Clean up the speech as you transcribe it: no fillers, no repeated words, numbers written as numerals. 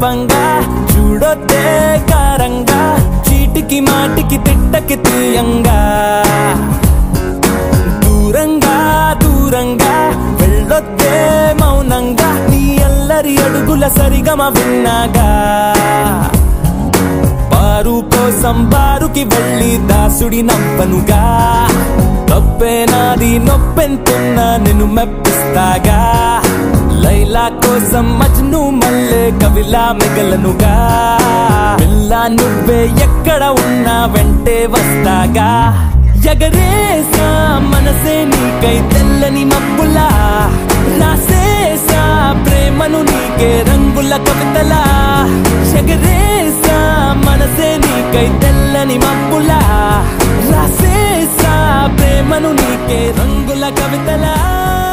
కోపంగా చూడొద్దే కారంగా చీటికి మాటికి తిట్టకి తీయంగా దూరంగా దూరంగా వెళ్ళొద్దే మౌనంగా నీ అల్లరి అడుగుల సరిగమ విన్నాగా పారు కోసం బారుకి వెళ్ళి దాసుడి నవ్వనుగా తప్పే నాది నొప్పెంతున్నా నిన్ను మెప్పిస్తాగా లైలా కోసం మజ్ను మల్లె కవిలా మిగలనుగా పిల్ల నువ్వే ఎక్కడ ఉన్నా వెంటే వస్తాగా ఎగరేసా మనసే నీకై తెల్లని మబ్బులా రాసేసా ప్రేమను నీకే రంగుల కవితలా ఎగరేసా మనసే నీకై తెల్లని మబ్బులా రాసేసా ప్రేమను నీకే రంగుల కవితలా